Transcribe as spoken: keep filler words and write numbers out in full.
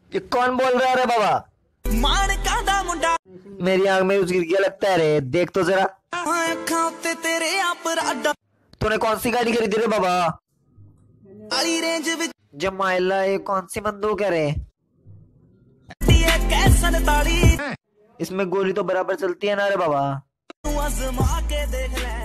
ये कौन बोल रहा है रे बाबा? मान कादा मुंडा मेरी आंख में उस गिर गया लगता है रे, देख तो जरा। तेरे तूने कौन सी गाड़ी खरीदी रे बाबा? रेंज विच जमाइला, ये कौन सी बंदूक है रे? ताली इसमें गोली तो बराबर चलती है ना रे बाबा? आजमा के देख ले।